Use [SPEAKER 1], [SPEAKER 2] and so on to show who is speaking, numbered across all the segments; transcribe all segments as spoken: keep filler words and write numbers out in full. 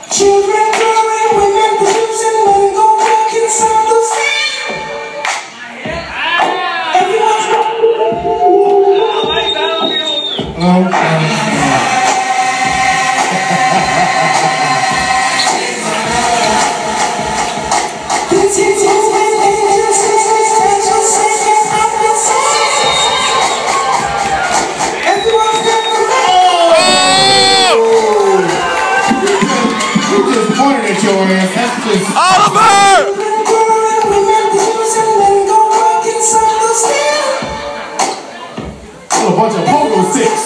[SPEAKER 1] Children growing, women producing, men go working, some go sing. Everyone's
[SPEAKER 2] Oliver!
[SPEAKER 3] A bunch of pogo sticks.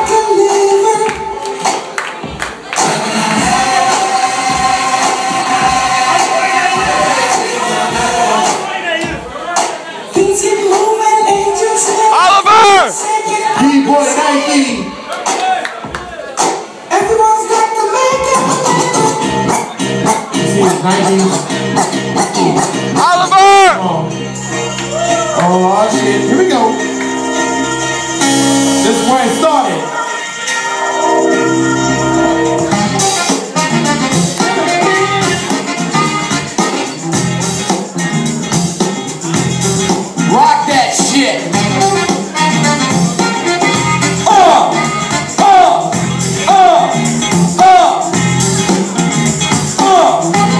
[SPEAKER 2] Oliver!
[SPEAKER 3] B-boy Nike.
[SPEAKER 1] Everyone's got to make it.
[SPEAKER 3] See, it's nineties.
[SPEAKER 2] Oliver!
[SPEAKER 3] Oh, shit. Here we go. This is where it started. Rock that shit. Uh, uh, uh, uh, uh.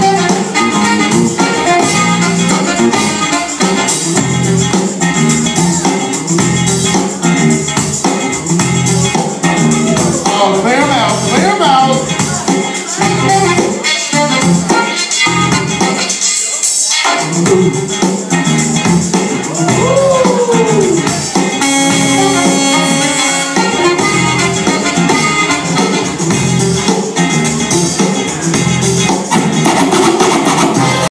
[SPEAKER 3] Oh, clear them out, clear them out. Ooh.